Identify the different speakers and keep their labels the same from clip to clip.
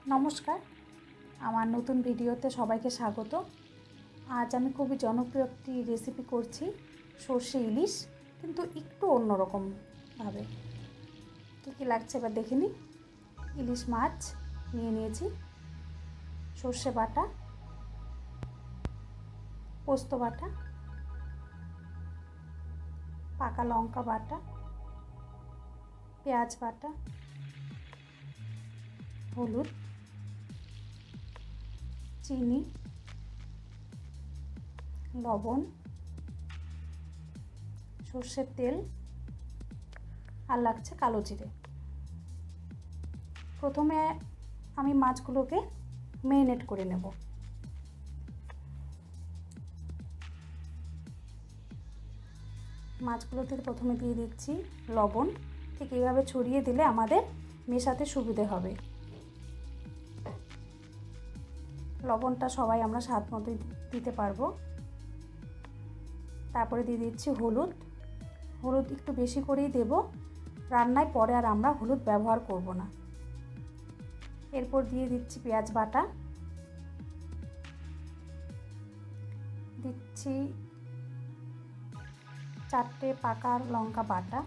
Speaker 1: নমস্কার, আমার নতুন ভিডিওতে সবাইকে স্বাগত। আজ আমি খুবই জনপ্রিয় একটি রেসিপি করছি, সর্ষে ইলিশ, কিন্তু একটু অন্যরকমভাবে। কী কী লাগছে এবার দেখে নিই। ইলিশ মাছ নিয়ে নিয়েছি, সর্ষে বাটা, পোস্ত বাটা, পাকা লঙ্কা বাটা, পেঁয়াজ বাটা, হলুদ, চিনি, লবণ, সর্ষের তেল, আর লাগছে কালো জিরে। প্রথমে আমি মাছগুলোকে ম্যারিনেট করে নেব। মাছগুলোতে প্রথমে দিয়ে দিচ্ছি লবণ। ঠিক এইভাবে ছড়িয়ে দিলে আমাদের মেশাতে সুবিধে হবে। লবণটা সবাই আমরা স্বাদ মতো দিতে পারবো। তারপরে দিয়ে দিচ্ছি হলুদ। হলুদ একটু বেশি করেই দেব, রান্নায় পরে আর আমরা হলুদ ব্যবহার করব না। এরপর দিয়ে দিচ্ছি পেঁয়াজ বাটা, দিচ্ছি 4টে পাকা লঙ্কা বাটা,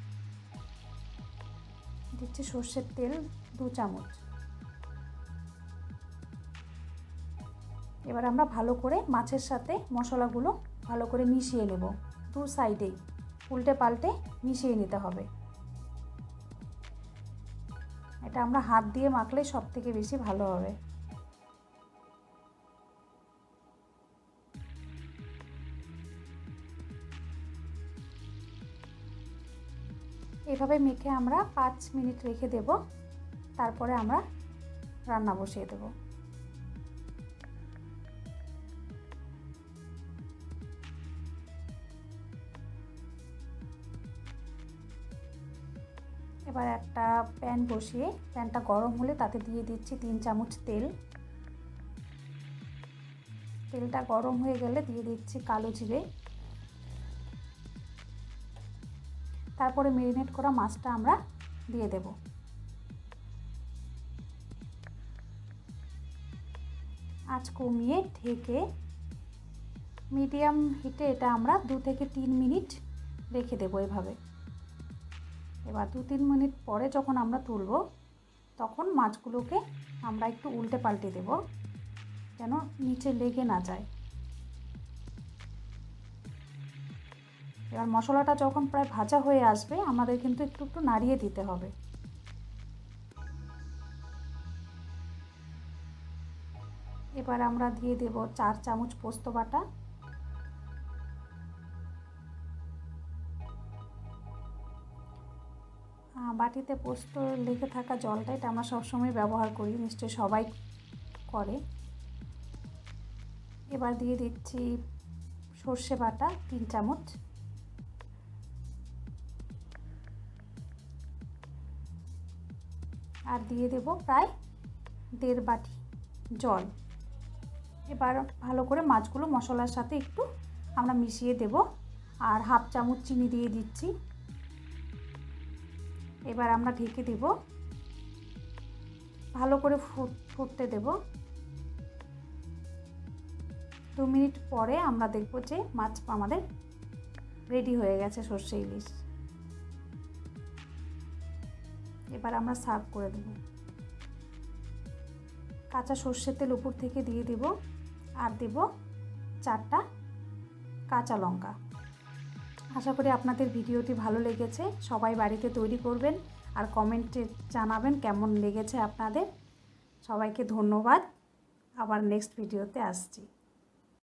Speaker 1: দিচ্ছি সর্ষের তেল 2 চামচ। এবার আমরা ভালো করে মাছের সাথে মশলাগুলো ভালো করে মিশিয়ে নেব। 2 সাইডেই উল্টে পাল্টে মিশিয়ে নিতে হবে। এটা আমরা হাত দিয়ে মাখলে সব থেকে বেশি ভালো হবে। এভাবে মেখে আমরা 5 মিনিট রেখে দেব। তারপরে আমরা রান্না বসিয়ে দেব। এবার একটা প্যান বসিয়ে প্যানটা গরম হলে তাতে দিয়ে দিচ্ছি 3 চামচ তেল। তেলটা গরম হয়ে গেলে দিয়ে দিচ্ছি কালো জিরে। তারপরে ম্যারিনেট করা মাছটা আমরা দিয়ে দেব। আঁচ কমিয়ে ঢেকে মিডিয়াম হিটে এটা আমরা 2 থেকে 3 মিনিট রেখে দেব এভাবে। এবার 2-3 মিনিট পরে যখন আমরা তুলব, তখন মাছগুলোকে আমরা একটু উল্টে পাল্টে দেব, যেন নিচে লেগে না যায়। এবার মশলাটা যখন প্রায় ভাজা হয়ে আসবে, আমাদের কিন্তু একটু একটু নাড়িয়ে দিতে হবে। এবার আমরা দিয়ে দেব 4 চামচ পোস্ত বাটা, বাটিতে পোস্ত লেগে থাকা জলটা এটা আমরা সবসময় ব্যবহার করি, নিশ্চয়ই সবাই করে। এবার দিয়ে দিচ্ছি সর্ষে বাটা 3 চামচ, আর দিয়ে দেব প্রায় 1.5 বাটি জল। এবার ভালো করে মাছগুলো মশলার সাথে একটু আমরা মিশিয়ে দেব, আর 1/2 চামচ চিনি দিয়ে দিচ্ছি। এবার আমরা ঢেকে দেব, ভালো করে ফুটতে দেব। 2 মিনিট পরে আমরা দেখব যে মাছ আমাদের রেডি হয়ে গেছে, সর্ষে ইলিশ। এবার আমরা সার্ভ করে দেব। কাঁচা সর্ষের তেল উপর থেকে দিয়ে দেব, আর দেব 4টা কাঁচা লঙ্কা। আশা করি আপনাদের ভিডিওটি ভালো লেগেছে। সবাই বাড়িতে তৈরি করবেন আর কমেন্টে জানাবেন কেমন লেগেছে আপনাদের। সবাইকে ধন্যবাদ। আবার নেক্সট ভিডিওতে আসছি।